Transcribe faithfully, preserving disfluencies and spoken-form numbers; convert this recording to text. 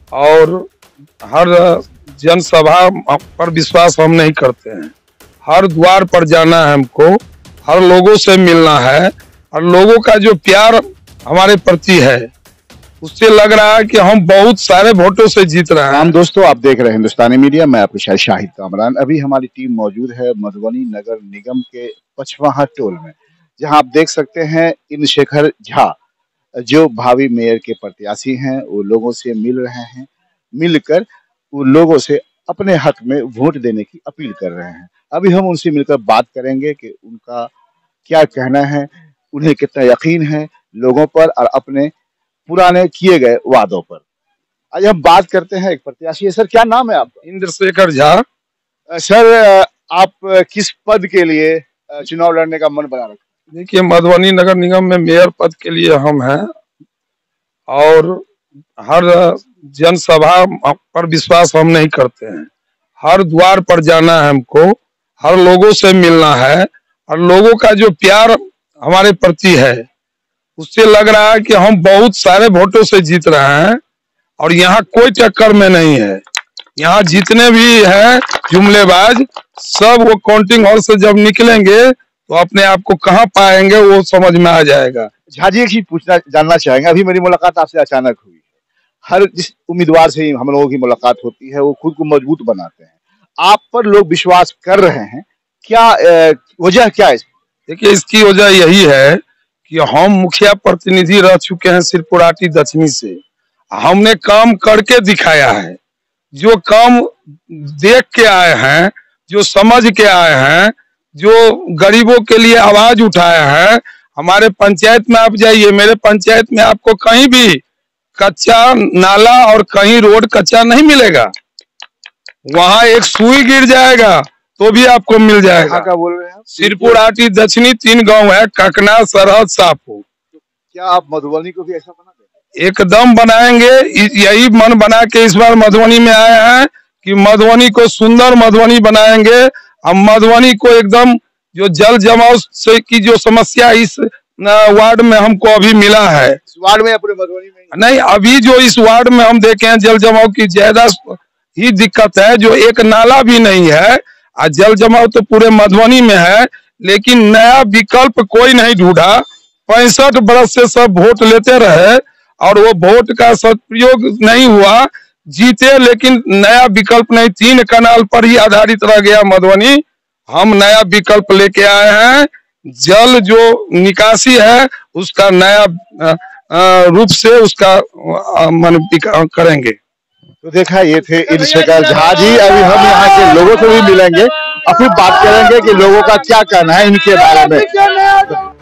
और हर जनसभा पर विश्वास हम नहीं करते हैं। हर द्वार पर जाना है हमको, हर लोगों से मिलना है और लोगों का जो प्यार हमारे प्रति है उससे लग रहा है कि हम बहुत सारे वोटों से जीत रहे हैं। हम दोस्तों, आप देख रहे हैं हिंदुस्तानी मीडिया। मैं आपके शायद शाहिद कामरान। अभी हमारी टीम मौजूद है मधुबनी नगर निगम के पचवाहा टोल में, जहां आप देख सकते हैं इंद्रशेखर झा जो भावी मेयर के प्रत्याशी हैं वो लोगों से मिल रहे हैं। मिलकर वो लोगों से अपने हक में वोट देने की अपील कर रहे हैं। अभी हम उनसे मिलकर बात करेंगे कि उनका क्या कहना है, उन्हें कितना यकीन है लोगों पर और अपने पुराने किए गए वादों पर। आज हम बात करते हैं एक प्रत्याशी है। सर, क्या नाम है आपका? इंद्रशेखर झा। सर, आप किस पद के लिए चुनाव लड़ने का मन बना रखा? देखिए, मधुबनी नगर निगम में मेयर पद के लिए हम हैं और हर जनसभा पर विश्वास हम नहीं करते हैं। हर द्वार पर जाना है हमको, हर लोगों से मिलना है और लोगों का जो प्यार हमारे प्रति है उससे लग रहा है कि हम बहुत सारे वोटों से जीत रहे हैं और यहाँ कोई टक्कर में नहीं है। यहाँ जितने भी हैं जुमलेबाज सब वो काउंटिंग हॉल से जब निकलेंगे तो अपने आप को कहाँ पाएंगे वो समझ में आ जाएगा। झा जी, एक पूछना जानना चाहेंगे, अभी मेरी मुलाकात आपसे अचानक हुई है। हर जिस उम्मीदवार से हम लोगों की मुलाकात होती है वो खुद को मजबूत बनाते हैं। आप पर लोग विश्वास कर रहे हैं, क्या वजह क्या है? देखिए, इसकी वजह यही है कि हम मुखिया प्रतिनिधि रह चुके हैं सिरपुराटी दक्षिणी से। हमने काम करके दिखाया है, जो काम देख के आए हैं, जो समझ के आए हैं, जो गरीबों के लिए आवाज उठाया है। हमारे पंचायत में आप जाइए, मेरे पंचायत में आपको कहीं भी कच्चा नाला और कहीं रोड कच्चा नहीं मिलेगा। वहां एक सुई गिर जाएगा तो भी आपको मिल जाएगा। क्या बोल रहे हैं? सिरपुराटी दक्षिणी तीन गांव है, ककना, सरहद, सापो। क्या आप मधुबनी को भी ऐसा बना देंगे? एकदम बनाएंगे। यही मन बना के इस बार मधुबनी में आए हैं कि मधुबनी को सुंदर मधुबनी बनाएंगे। हम मधुबनी को एकदम, जो जल जमाव से की जो समस्या इस वार्ड में हमको अभी मिला है, इस वार्ड में या पूरे मधुबनी में? नहीं, अभी जो इस वार्ड में हम देखे हैं जल जमाव की ज्यादा ही दिक्कत है। जो एक नाला भी नहीं है और जल जमाव तो पूरे मधुबनी में है, लेकिन नया विकल्प कोई नहीं ढूंढा। पैंसठ बरस से सब वोट लेते रहे और वो वोट का सदुपयोग नहीं हुआ, जीते लेकिन नया विकल्प नहीं। तीन कनाल पर ही आधारित रह गया मधुबनी। हम नया विकल्प लेके आए हैं। जल जो निकासी है उसका नया रूप से उसका मन करेंगे। तो देखा, ये थे इंद्रशेखर झा जी। अभी हम यहाँ के लोगों से भी मिलेंगे और फिर बात करेंगे कि लोगों का क्या कहना है इनके बारे में।